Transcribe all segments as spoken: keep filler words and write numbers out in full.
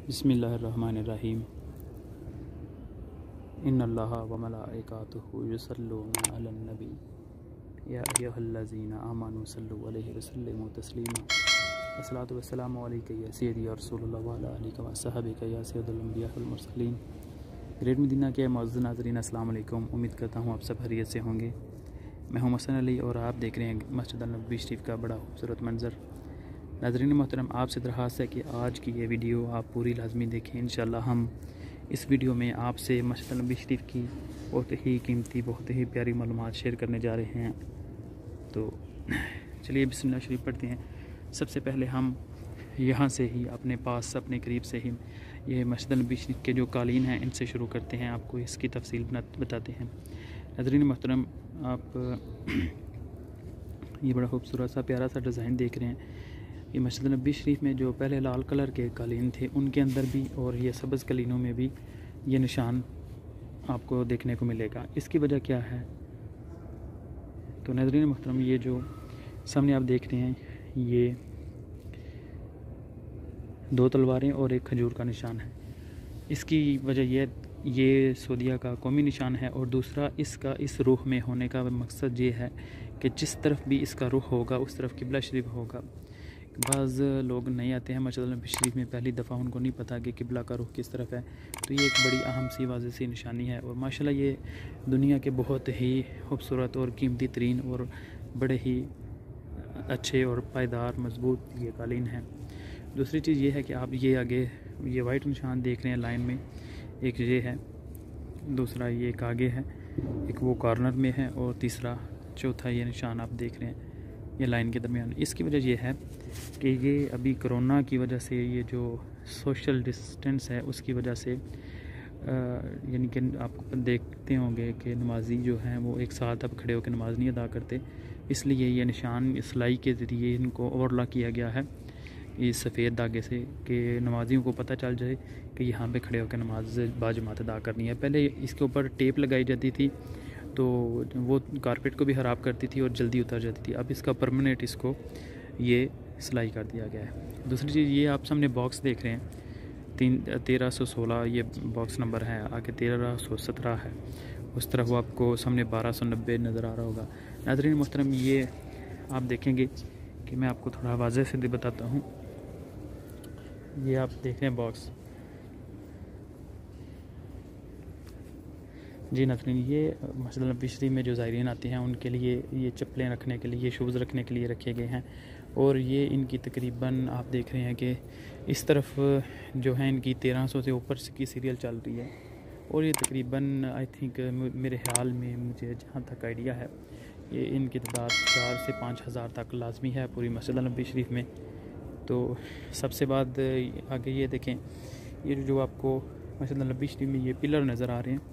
बिस्मिल्लाहिर्रहमानिर्रहीम। इन्नल्लाहा व मलाइकातुहु युसल्लूना अलन नबी या अय्युहल्लज़ीना आमनू सल्लु अलैहि व सल्लिमू तस्लीमा। अस्सलातु वस्सलामु अलैका या सय्यदी या रसूलल्लाह व अला आलिका व सहाबिका या सय्यदुल अंबिया वल मुरसलीन। ग्रेट मदीना के मौजूद नाज़रीन, अस्सलाम वालेकुम। उम्मीद करता हूँ आप सब खैरियत से होंगे। मैं हूँ मसन अली और आप देख रहे हैं मस्जिद अल-नबवी शरीफ का बड़ा खूबसूरत मंज़र। नाज़रीन मोहतरम, आपसे दरख्वास्त है कि आज की ये वीडियो आप पूरी लाजमी देखें। इंशाल्लाह हम इस वीडियो में आपसे मस्जिद अल-नबवी शरीफ की बहुत ही कीमती, बहुत ही प्यारी मालूमात शेयर करने जा रहे हैं। तो चलिए बिस्मिल्लाह शरीफ पढ़ते हैं। सबसे पहले हम यहाँ से ही अपने पास अपने करीब से ही ये मस्जिद अल-नबवी शरीफ के जो कालीन हैं इनसे शुरू करते हैं, आपको इसकी तफसील बताते हैं। नाज़रीन मोहतरम, आप ये बड़ा खूबसूरत सा प्यारा सा डिज़ाइन देख रहे हैं। ये मस्जिद अल-नबवी शरीफ में जो पहले लाल कलर के कालीन थे उनके अंदर भी और ये सब्ज़ कालीनों में भी ये निशान आपको देखने को मिलेगा। इसकी वजह क्या है? तो नाज़रीन मोहतरम, ये जो सामने आप देख रहे हैं ये दो तलवारें और एक खजूर का निशान है। इसकी वजह ये ये सऊदीया का कौमी निशान है और दूसरा इसका इस रुख में होने का मकसद ये है कि जिस तरफ भी इसका रुख होगा उस तरफ किबला शरीफ होगा। बाज़ लोग नहीं आते हैं मस्जिद अल-नबवी शरीफ में, पहली दफ़ा उनको नहीं पता कि किबला का रुख किस तरफ है। तो ये एक बड़ी अहम सी वाज़ेह सी निशानी है और माशाल्लाह ये दुनिया के बहुत ही खूबसूरत और कीमती तरीन और बड़े ही अच्छे और पायदार मजबूत ये कालीन हैं। दूसरी चीज़ ये है कि आप ये आगे ये वाइट निशान देख रहे हैं लाइन में, एक ये है, दूसरा ये एक आगे है, एक वो कॉर्नर में है और तीसरा चौथा ये निशान आप देख रहे हैं ये लाइन के दरमियान। इसकी वजह ये है कि ये अभी कोरोना की वजह से ये जो सोशल डिस्टेंस है उसकी वजह से यानी कि आप देखते होंगे कि नमाजी जो हैं वो एक साथ अब खड़े होकर नमाज नहीं अदा करते, इसलिए ये निशान सिलाई के ज़रिए इनको ओवरलॉक किया गया है इस सफ़ेद धागे से कि नमाजियों को पता चल जाए कि यहाँ पे खड़े होकर नमाज बाजमात अदा करनी है। पहले इसके ऊपर टेप लगाई जाती थी तो वो कारपेट को भी ख़राब करती थी और जल्दी उतर जाती थी। अब इसका परमानेंट इसको ये सिलाई कर दिया गया है। दूसरी चीज़ ये आप सामने बॉक्स देख रहे हैं, तीन तेरह सौ सोलह ये बॉक्स नंबर है, आगे तेरह सौ सत्रह है, उस तरफ वो आपको सामने बारह सौ नब्बे नज़र आ रहा होगा। नाज़रीन मोहतरम, ये आप देखेंगे कि मैं आपको थोड़ा वाज़े से बताता हूँ। ये आप देख रहे हैं बॉक्स जी नाज़रीन, ये मस्जिद अल-नबवी शरीफ में जो ज़ायरीन आते हैं उनके लिए ये चप्पलें रखने के लिए, शूज़ रखने के लिए रखे गए हैं। और ये इनकी तकरीबन आप देख रहे हैं कि इस तरफ जो है इनकी तेरह सौ से ऊपर की सीरियल चल रही है और ये तकरीबन आई थिंक मेरे ख्याल में, मुझे जहाँ तक आइडिया है, ये इनकी तादाद चार से पाँच हज़ार तक लाजमी है पूरी मस्जिद अल-नबवी शरीफ में। तो सबसे बाद आगे ये देखें, ये जो आपको मस्जिद अल-नबवी शरीफ में ये पिलर नज़र आ रहे हैं,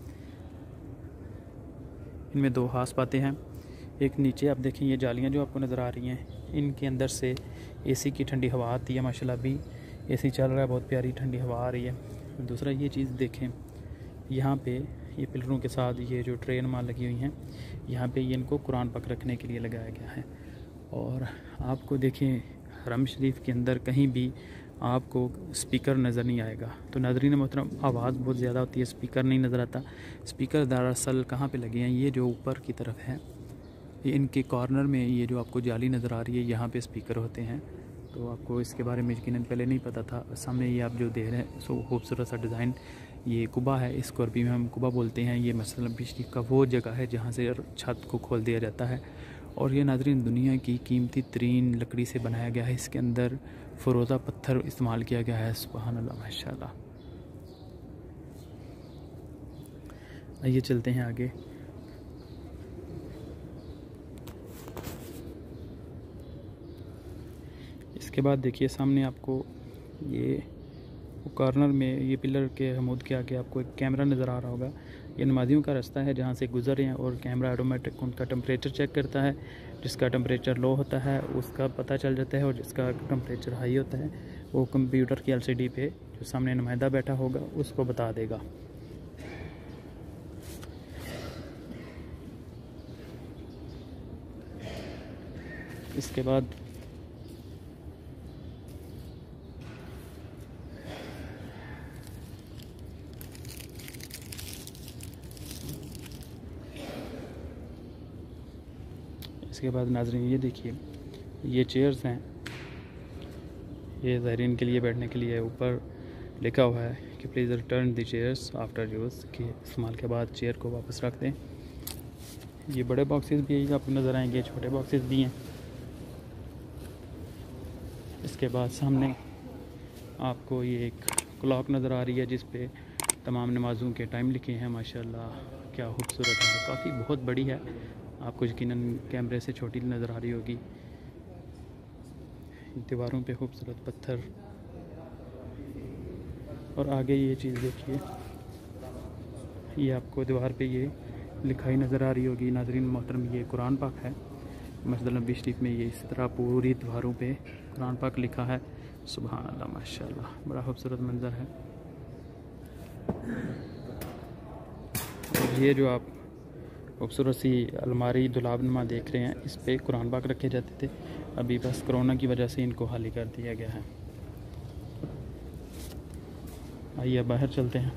इनमें दो खास बातें हैं। एक नीचे आप देखें ये जालियाँ जो आपको नज़र आ रही हैं, इनके अंदर से एसी की ठंडी हवा आती है। माशाल्लाह भी एसी चल रहा है, बहुत प्यारी ठंडी हवा आ रही है। दूसरा ये चीज़ देखें, यहाँ पे ये पिलरों के साथ ये जो ट्रे नुमा लगी हुई हैं, यहाँ पे ये इनको कुरान पाक रखने के लिए लगाया गया है। और आपको देखें हरम शरीफ के अंदर कहीं भी आपको स्पीकर नज़र नहीं आएगा। तो नाज़रीन मोहतरम, आवाज़ बहुत ज़्यादा होती है, स्पीकर नहीं नज़र आता। स्पीकर दरअसल कहाँ पे लगे हैं, ये जो ऊपर की तरफ है, ये इनके कॉर्नर में ये जो आपको जाली नज़र आ रही है, यहाँ पे स्पीकर होते हैं। तो आपको इसके बारे में यकीनन पहले नहीं पता था। सामने ये आप जो देख रहे हैं सो खूबसूरत सा डिज़ाइन, ये कुबा है, इसको अरबी में हम कुबा बोलते हैं। ये मस्जिद अल-नबवी शरीफ का वो जगह है जहाँ से छत को खोल दिया जाता है और ये नाज़रीन दुनिया की कीमती तरीन लकड़ी से बनाया गया है। इसके अंदर फ़रोज़ा पत्थर इस्तेमाल किया गया है। सुभान अल्लाह, माशाल्लाह। आइए चलते हैं आगे। इसके बाद देखिए सामने आपको ये कॉर्नर में ये पिलर के हमूद के आगे आपको एक कैमरा नज़र आ रहा होगा। ये नमाजियों का रास्ता है जहाँ से गुजर रहे हैं और कैमरा ऑटोमेटिक उनका टेम्परेचर चेक करता है। जिसका टेम्परेचर लो होता है उसका पता चल जाता है और जिसका टेम्परेचर हाई होता है वो कंप्यूटर की एलसीडी पे जो सामने नुमाइंदा बैठा होगा उसको बता देगा। इसके बाद इसके बाद नाज़रीन ये देखिए, ये चेयर्स हैं, ये ज़ायरीन के लिए बैठने के लिए। ऊपर लिखा हुआ है कि please return the chairs after use, कि इस्तेमाल के बाद चेयर को वापस रख दें। ये बड़े बॉक्सेस भी आपको नज़र आएंगे, छोटे बॉक्सेस भी हैं। इसके बाद सामने आपको ये एक क्लॉक नज़र आ रही है जिस पे तमाम नमाज़ों के टाइम लिखे हैं। माशाल्लाह क्या खूबसूरत है, काफ़ी बहुत बड़ी है, आपको यकीनन कैमरे से छोटी नज़र आ रही होगी। दीवारों पे खूबसूरत पत्थर, और आगे ये चीज़ देखिए, ये आपको दीवार पे ये लिखाई नज़र आ रही होगी। नाज़रीन मोहतरम, ये कुरान पाक है। मस्जिद नबी शरीफ में ये इस तरह पूरी दीवारों पे कुरान पाक लिखा है। सुभान अल्लाह, माशाल्लाह, बड़ा खूबसूरत मंज़र है। ये जो आप खूबसूरत सी अलमारी दुलाबनुमा देख रहे हैं, इस पे कुरान पाक रखे जाते थे। अभी बस कोरोना की वजह से इनको खाली कर दिया गया है। आइए बाहर चलते हैं।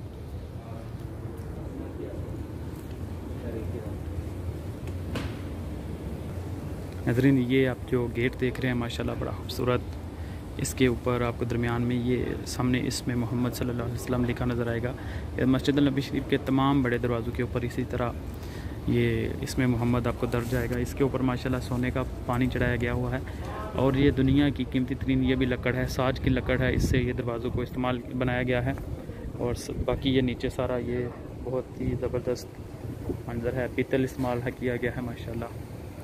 नाज़रीन ये आप जो गेट देख रहे हैं माशाल्लाह बड़ा खूबसूरत, इसके ऊपर आपको दरमियान में ये सामने इसमें मोहम्मद सल्लल्लाहु अलैहि वसल्लम लिखा नज़र आएगा। मस्जिद नबी शरीफ के तमाम बड़े दरवाज़ों के ऊपर इसी तरह ये इसमें मोहम्मद आपको दर्ज आएगा। इसके ऊपर माशाल्लाह सोने का पानी चढ़ाया गया हुआ है, और ये दुनिया की कीमती तरीन ये भी लकड़ है, साज की लकड़ है, इससे ये दरवाज़ों को इस्तेमाल बनाया गया है। और बाकी ये नीचे सारा ये बहुत ही ज़बरदस्त मंजर है, पीतल इस्तेमाल है किया गया है माशाल्लाह।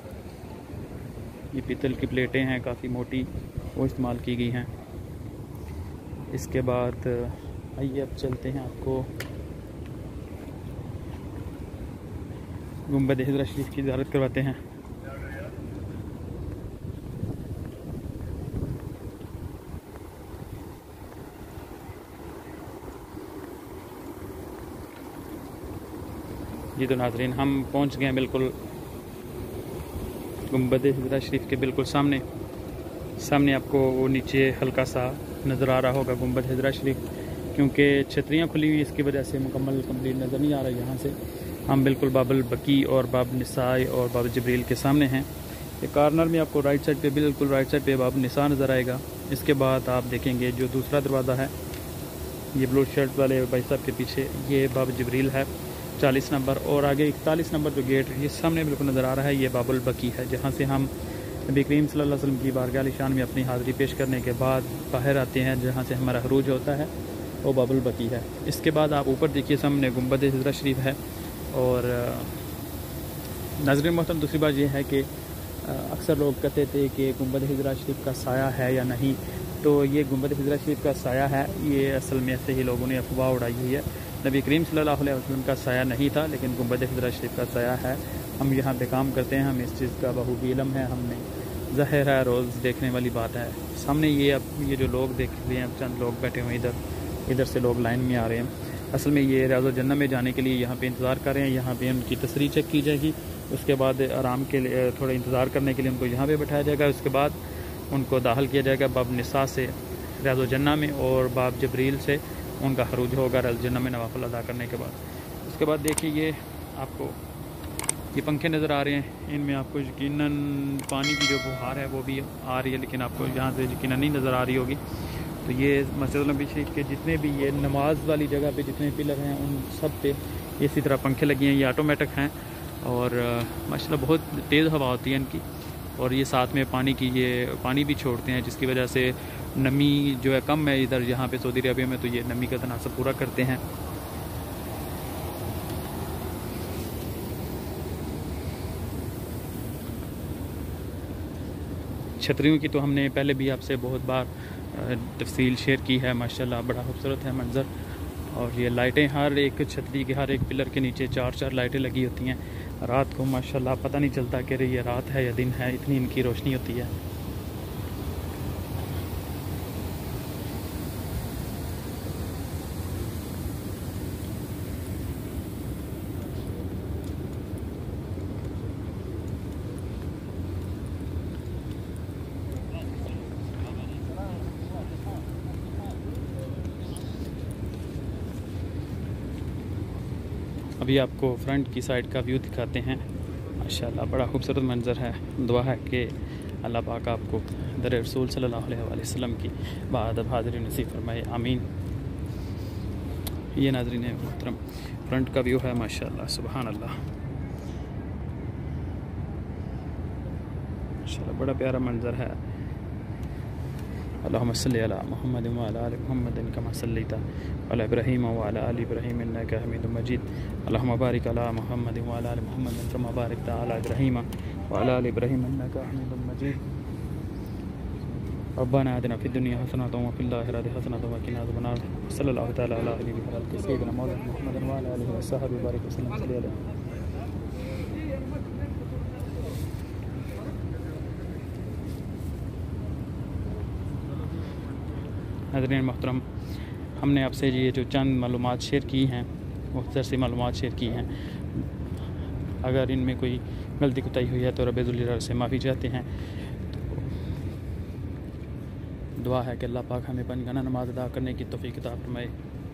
ये पीतल की प्लेटें हैं काफ़ी मोटी, वो इस्तेमाल की गई हैं। इसके बाद आइए अब चलते हैं, आपको गुंबद हिजरा शरीफ की ज़ियारत करवाते हैं। जी तो नाज़रीन हम पहुंच गए हैं बिल्कुल गुंबद हिजरा शरीफ के बिल्कुल सामने। सामने आपको वो नीचे हल्का सा नज़र आ रहा होगा गुंबद हिजरा शरीफ, क्योंकि छतरियाँ खुली हुई इसकी वजह से मुकम्मल कंप्लीट नज़र नहीं आ रहा। यहाँ से हम बिल्कुल बाबुल बकी और बाब निसाई और बाब जिब्रील के सामने हैं। ये कॉर्नर में आपको राइट साइड पे, बिल्कुल राइट साइड पे बाब निसा नज़र आएगा। इसके बाद आप देखेंगे जो दूसरा दरवाज़ा है, ये ब्लू शर्ट वाले भाई साहब के पीछे, ये बाब जिब्रील है चालीस नंबर, और आगे इकतालीस नंबर जो गेट ये सामने बिल्कुल नज़र आ रहा है, ये बाबुल बकी है, जहाँ से हम नबी करीम सल्लल्लाहु अलैहि वसल्लम की बारगाह आलिशान में अपनी हाज़िरी पेश करने के बाद बाहर आते हैं, जहाँ से हमारा खरूज होता है, वो बाबुल बकी है। इसके बाद आप ऊपर देखिए, सामने गुंबद हिजरा शरीफ है। और नाज़रीन मोहतरम, दूसरी बात यह है कि अक्सर लोग कहते थे कि गुंबद हिजरा शरीफ का साया है या नहीं, तो ये गुंबद हिजरा शरीफ का साया है। ये असल में ऐसे ही लोगों ने अफवाह उड़ाई हुई है। नबी करीम सल्लल्लाहु अलैहि वसल्लम का साया नहीं था, लेकिन गुंबद हिजरा शरीफ का साया है। हम यहाँ पे काम करते हैं, हमें इस चीज़ का बखूबी इल्म है, हमने ज़ाहिर है रोज़ देखने वाली बात है। सामने ये अब ये जो लोग देख रहे हैं, अब चंद लोग बैठे हुए इधर इधर से लोग लाइन में आ रहे हैं। असल में ये रियाज़ुल जन्नह में जाने के लिए यहाँ पे इंतज़ार कर रहे हैं। यहाँ पे उनकी तस्रीह चेक की जाएगी, उसके बाद आराम के लिए थोड़ा इंतज़ार करने के लिए उनको यहाँ पे बैठाया जाएगा। उसके बाद उनको दाखिल किया जाएगा बाब निसा से रियाज़ुल जन्नह में, और बाब जबरील से उनका खरूज होगा रियाज़ुल जन्नह में नवाफिल अदा करने के बाद। उसके बाद देखिए ये आपको ये पंखे नज़र आ रहे हैं, इनमें आपको यकीनन पानी की जो बुहार है वो भी आ रही है, लेकिन आपको यहाँ से यकीनन नहीं नज़र आ रही होगी। तो ये मस्जिद नबी शरीफ के जितने भी ये नमाज वाली जगह पे जितने पिलर हैं, उन सब पे इसी तरह पंखे लगे हैं। ये ऑटोमेटिक हैं, और माशाल्लाह बहुत तेज़ हवा होती है इनकी, और ये साथ में पानी की ये पानी भी छोड़ते हैं, जिसकी वजह से नमी जो है कम है इधर यहाँ पे सऊदी अरबिया में, तो ये नमी का तनासब पूरा करते हैं। छतरियों की तो हमने पहले भी आपसे बहुत बार तफसील शेयर की है। माशाल्लाह बड़ा खूबसूरत है मंज़र, और ये लाइटें हर एक छतरी के हर एक पिलर के नीचे चार चार लाइटें लगी होती हैं। रात को माशाल्लाह पता नहीं चलता कि ये रात है या दिन है, इतनी इनकी रोशनी होती है। अभी आपको फ्रंट की साइड का व्यू दिखाते हैं। माशाल्लाह बड़ा खूबसूरत मंज़र है। दुआ है कि अल्लाह पाक आपको दर रसूल सल्लल्लाहु अलैहि वसल्लम की बाअदब हाज़िरी नसीब फरमाए, आमीन। ये नाज़रीन मोहतरम फ्रंट का व्यू है माशाल्लाह, सुबहान अल्लाह, माशाल्लाह बड़ा प्यारा मंज़र है। अल्लाहुम्मा सल्लि अला मुहम्मद व अला आलि मुहम्मद कमा सल्लैता अला इब्राहीम व अला आलि इब्राहीम इन्नका हमीदुम मजीद। अल्लाहुम्मा बारिक अला मुहम्मद व अला आलि मुहम्मद कमा बारकता अला इब्राहीम व अला आलि इब्राहीम इन्नका हमीदुम मजीद। रब्बना आतिना फिद दुनिया हसनतन व फिल आखिरति हसनतन व क़िना अज़ाबन्नार। सल्लल्लाहु तआला अला हबीबिना सय्यिदिना मौलाना मुहम्मद व अला आलिहि व सहबिहि बारिक वसल्लम सल्लल्लाहु अलैहि। नाज़रीन मोहतरम, हमने आपसे ये जो चंद मालूमात शेयर की हैं, मुख्तसर सी मालूमात शेयर की हैं, अगर इनमें कोई गलती कोताही हुई है तो रब्बे ज़ुल जलाल से माफ़ी चाहते हैं। तो दुआ है कि अल्लाह पाक हमें पंजगाना नमाज अदा करने की तौफीक अता फरमाए।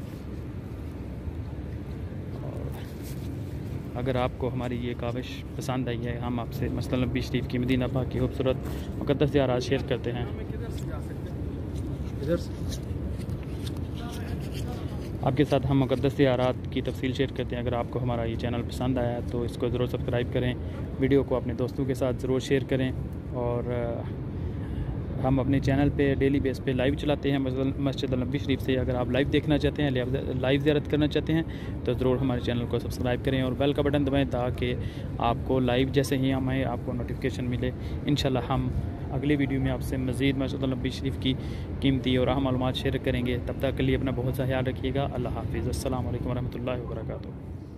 और अगर आपको हमारी ये काविश पसंद आई है, हम आपसे मस्जिद नबी शरीफ की, मदीना पाक की खूबसूरत मुक़द्दस ज़ियारत शेयर करते हैं। आपके साथ हम मुक़द्दस ज़ियारत की तफसील शेयर करते हैं। अगर आपको हमारा ये चैनल पसंद आया तो इसको ज़रूर सब्सक्राइब करें, वीडियो को अपने दोस्तों के साथ ज़रूर शेयर करें। और हम अपने चैनल पे डेली बेस पे लाइव चलाते हैं मस्जिद नबी शरीफ से। अगर आप लाइव देखना चाहते हैं, लाइव ज़ियारत करना चाहते हैं तो ज़रूर हमारे चैनल को सब्सक्राइब करें और बेल का बटन दबाएं ताकि आपको लाइव जैसे ही हम आए आपको नोटिफिकेशन मिले। इंशाल्लाह हम अगली वीडियो में आपसे मज़ीद मस्जिद नबी शरीफ की कीमती और अहम मालूमात शेयर करेंगे। तब तक के लिए अपना बहुत सा ख्याल रखिएगा। अल्लाह हाफ़िज़। अस्सलामु अलैकुम वरहमतुल्लाहि वबरकातुहू।